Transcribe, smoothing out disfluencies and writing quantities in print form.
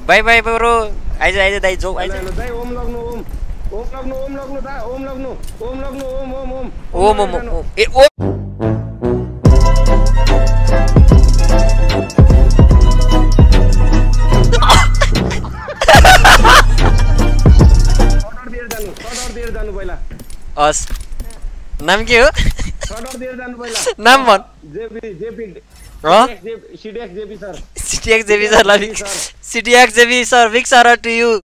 By by bro आइज आइज दाइ जाऊ आइज दाइ ओम लाग्नु ओम लाग्नु दा ओम लाग्नु ओम ए ओ सर्टर दिएर जानु पहिला अस नाम के हो सर्टर दिएर जानु पहिला नाम भन जेपी ह CDX JP sir CTX JB sir, big shout out to you.